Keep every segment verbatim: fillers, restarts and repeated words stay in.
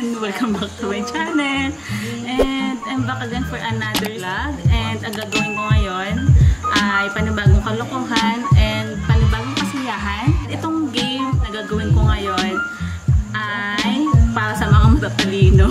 everyone! Welcome back to my channel! And I'm back again for another vlog. And ang gagawin ko ngayon ay panibagong kalokohan and panibagong kasiyahan. Itong game na gagawin ko ngayon ay para sa mga matatalino.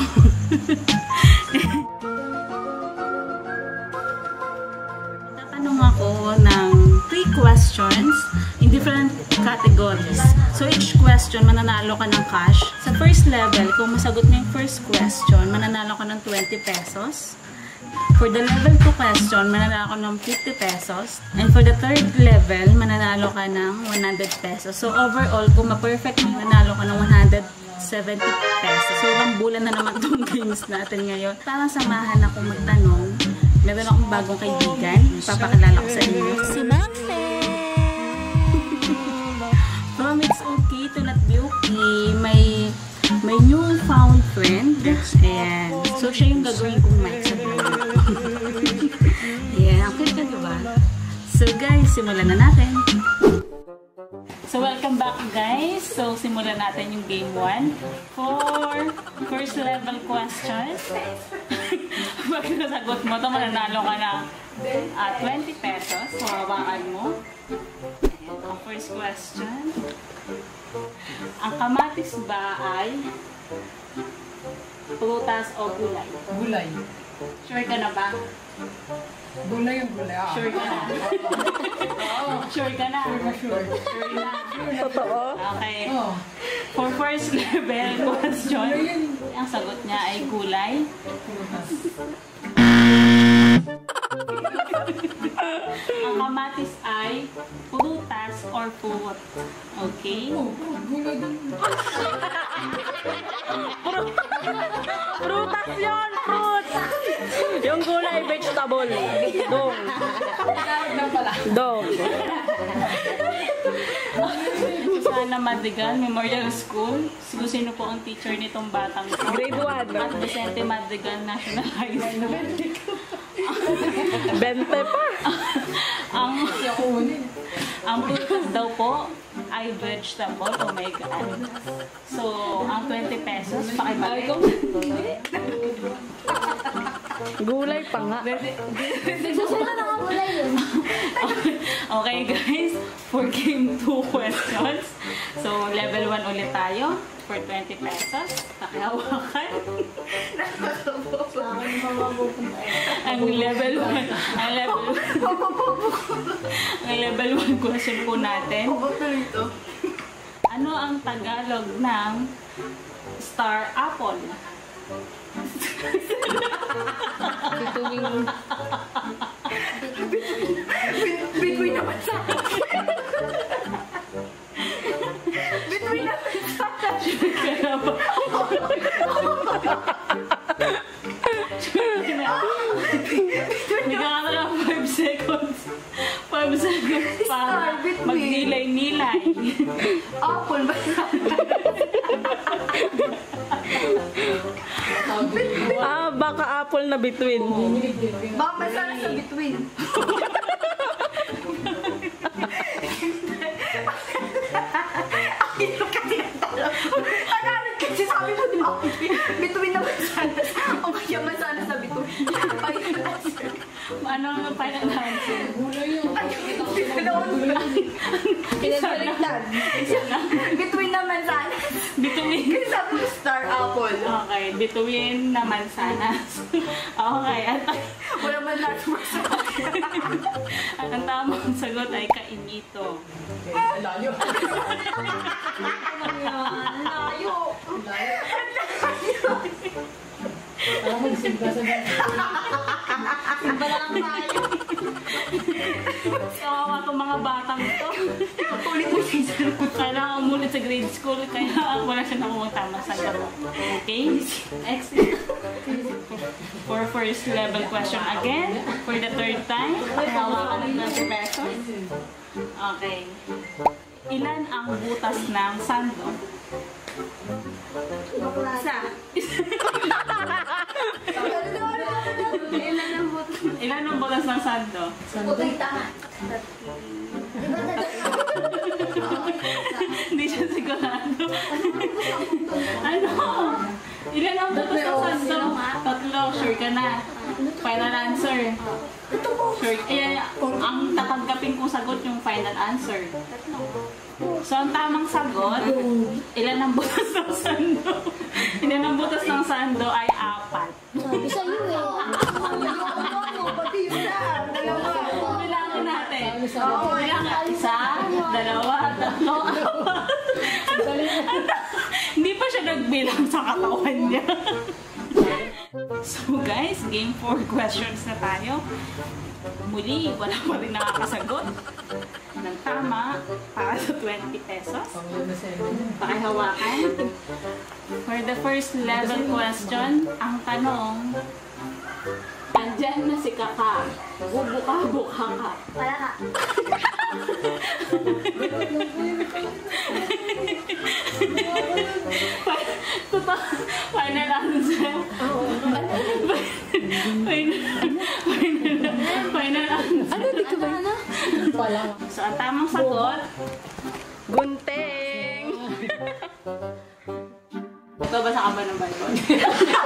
Tatanong ako ng three questions in different categories. So each question, mananalo ka ng cash. Sa first level, kung masagot mo yung first question, mananalo ka ng twenty pesos. For the level two question, mananalo ka ng fifty pesos. And for the third level, mananalo ka ng one hundred pesos. So overall, kung ma-perfect mo, mananalo ka ng one hundred seventy pesos. So ilang bulan na naman itong games natin ngayon. Parang samahan ako magtanong. Meron akong bagong kaibigan. Papakilala ko sa inyo. Si Mame! From It's Okay to Not Be Okay, may, may newfound friend. Ayan. So, siya yung gagawin kong mic sa vlog. Ayan. Okay ka, diba? So, guys, simulan na natin. So, welcome back, guys. So, simulan natin yung game one. For first level questions. Pag nasagot mo ito, mananalo ka ng uh, twenty pesos. So, hawakan mo. Ayan, ang first question. Ang kamatis ba ay prutas o gulay? Gulay. Sure ka na ba? Gulay yung gulay. Ah. Sure ka na? Sure ka na? Sure. Sure na? Totoo? Okay. Oh. For first level question, ang sagot niya ay gulay. Ang kamatis ay prutas or fruit. Okay? Oh, gulay din. Prutas yun! Fruit! Yung gulay, vegetable. Dong. Dong. Susana Madrigal, Memorial School. Sino po ang teacher nitong batang ito? Grade one. At Vicente Madrigal National High School. Bente pa. ang ang prutas daw po ay vegetable. Oh my God. So, ang twenty pesos, pakibalik. Gulay pa nga. Susunod na nga gulay yun. Okay guys, for game two questions. So, level one ulit tayo. For twenty pesos. Pakihawakan. Ang level one. Ang level one. Ang level one question po natin. Ano ang Tagalog ng star apple? Bituin naman sa akin. Bituin naman sa akin. Kaya ba? Bigyan ka lang five seconds. five seconds para magnilay-nilay. Apple ba? Ah, baka apple na between. Baka masana sa between. Ang hirap kasi ang talo. Tagalog kasi sabi mo di ba? Between naman sana. O kaya masana sa between. Ano ang final answer? Pinagbaligtad. Between naman sana. Between. Kasi sabi mo star apple. Okay, between naman sana. Okay, at Wala man natin masabi. ang tamang sagot ay kainito. Layo. Layo. Alam mo, simba sa mga. Simba lang tayo. Kawawa itong mga batang ito. Ulit mo siya. Kailangan umulit sa grade school, kaya wala siya nakuha tamang sagot. Okay? Excellent. For first level question again, for the third time, hawakan ng twenty pesos. Okay. Ilan ang butas ng sando? Isa. Ilan ang butas? Ilan ang butas ng sando? Putay tama. Hindi siya sigurado. Ano? Ilan ang butas ng sando? Tatlo. Sure ka na. Final answer. Sure. Ayan, ang tatanggapin kong sagot yung final answer. So, ang tamang sagot, ilan ang butas ng sando? Ilan ang butas ng sando ay apat. Sabi sa'yo eh. Pati yun na. Dalawa. Bilangin natin. Bilangin. Isa, dalawa, tatlo, apat. Hindi pa siya nagbilang sa katawan niya. So guys, game four questions na tayo. Muli, wala pa rin nakakasagot ng tama para sa twenty pesos. Pakihawakan. For the first level question, ang tanong, andyan na si Kaka. Bubuka-buka ka. Wala ka. Final answer. Final, final, final answer. Ano, di ka ba? So, ang tamang sagot, Gunting! ito basa ka ba ng Bible?